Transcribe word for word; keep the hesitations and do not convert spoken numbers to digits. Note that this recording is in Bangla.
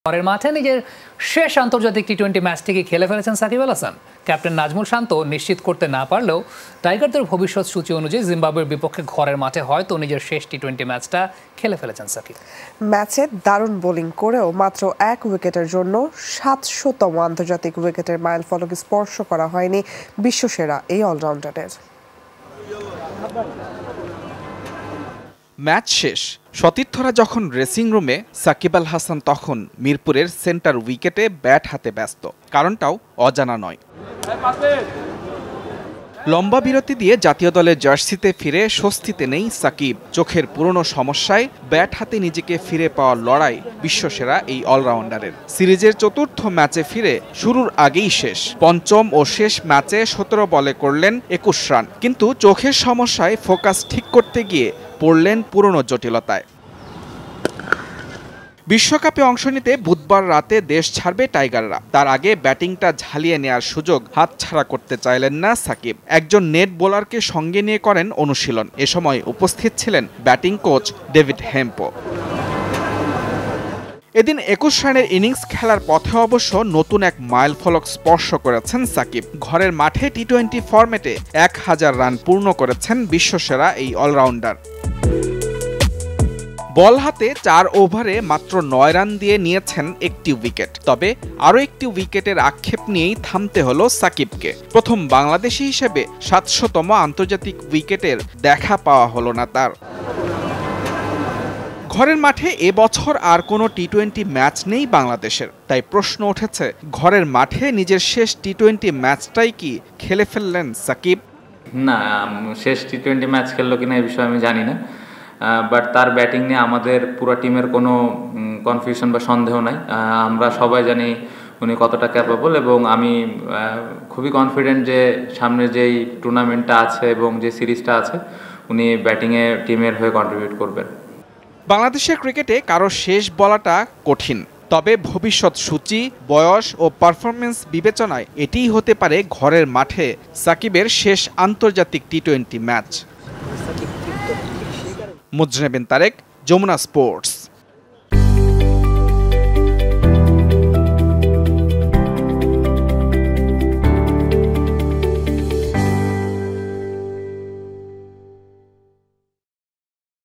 ঘরের মাঠে নিজের শেষ আন্তর্জাতিক টি টোয়েন্টি ম্যাচটিকে খেলে ফেলেছেন সাকিব আল হাসান। ক্যাপ্টেন নাজমুল শান্ত নিশ্চিত করতে না পারলেও টাইগারদের ভবিষ্যৎ সূচি অনুযায়ী জিম্বাবুয়ের বিপক্ষে ঘরের মাঠে হয়তো নিজের শেষ টি টোয়েন্টি ম্যাচটা খেলে ফেলেছেন সাকিব। ম্যাচে দারুণ বোলিং করেও মাত্র এক উইকেটের জন্য সাতশোতম আন্তর্জাতিক উইকেটের মাইলফলক স্পর্শ করা হয়নি বিশ্বসেরা এই অলরাউন্ডারের। ম্যাচ শেষ, সতীর্থরা যখন ড্রেসিং রুমে, সাকিব আল হাসান তখন মিরপুরের সেন্টার উইকেটে ব্যাট হাতে ব্যস্ত। কারণটাও অজানা নয়। লম্বা বিরতি দিয়ে জাতীয় দলের জার্সিতে ফিরে স্বস্তিতে নেই সাকিব। চোখের পুরনো সমস্যায় ব্যাট হাতে নিজেকে ফিরে পাওয়ার লড়াই বিশ্বসেরা এই অলরাউন্ডারের। সিরিজের চতুর্থ ম্যাচে ফিরে শুরুর আগেই শেষ। পঞ্চম ও শেষ ম্যাচে সতেরো বলে করলেন একুশ রান, কিন্তু চোখের সমস্যায় ফোকাস ঠিক করতে গিয়ে পড়লেন পুরনো জটিলতায়। বিশ্বকাপে অংশ নিতে বুধবার রাতে দেশ ছাড়বে টাইগাররা। তার আগে ব্যাটিংটা ঝালিয়ে নেয়ার সুযোগ হাতছাড়া করতে চাইলেন না সাকিব। একজন নেট বোলারকে সঙ্গে নিয়ে করেন অনুশীলন। এ সময় উপস্থিত ছিলেন ব্যাটিং কোচ ডেভিড হেম্পো। এদিন একুশ রানের ইনিংস খেলার পথে অবশ্য নতুন এক মাইলফলক স্পর্শ করেছেন সাকিব। ঘরের মাঠে টি টোয়েন্টি ফরম্যাটে এক হাজার রান পূর্ণ করেছেন বিশ্বসেরা এই অলরাউন্ডার। বল হাতে চার ওভারে মাত্র নয় রান দিয়ে নিয়েছেন একটি উইকেট। তবে আরও একটি উইকেটের আক্ষেপ নিয়েই থামতে হলো সাকিবকে। প্রথম বাংলাদেশি হিসেবে সাতশোতম আন্তর্জাতিক উইকেটের দেখা পাওয়া হলো না তার। ঘরের মাঠে এবছর আর কোনো টি টোয়েন্টি ম্যাচ নেই বাংলাদেশের। তাই প্রশ্ন উঠেছে, ঘরের মাঠে নিজের শেষ টি টোয়েন্টি ম্যাচটাই কি খেলে ফেললেন সাকিব? না, শেষ টি টোয়েন্টি ম্যাচ খেললো কিনা এই বিষয়ে আমি জানি না, বাট তার ব্যাটিং নিয়ে আমাদের পুরো টিমের কোনো কনফিউশন বা সন্দেহ নাই। আমরা সবাই জানি উনি কতটা ক্যাপেবল, এবং আমি খুবই কনফিডেন্ট যে সামনে যেই টুর্নামেন্টটা আছে এবং যে সিরিজটা আছে উনি ব্যাটিংয়ে টিমের হয়ে কন্ট্রিবিউট করবেন। বাংলাদেশের ক্রিকেটে কারো শেষ বলাটা কঠিন, তবে ভবিষ্যৎ সূচি, বয়স ও পারফরমেন্স বিবেচনায় এটিই হতে পারে ঘরের মাঠে সাকিবের শেষ আন্তর্জাতিক T twenty match. Mujne bin Tarek, Jamuna sports.